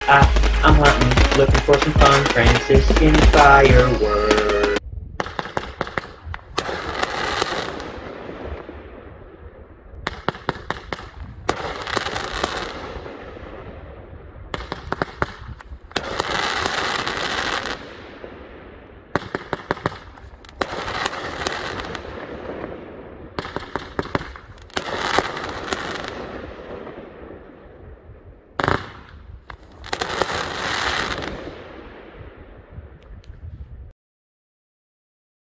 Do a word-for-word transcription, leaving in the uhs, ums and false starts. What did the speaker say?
I, I'm hunting, looking for some fun, Franciscan fireworks.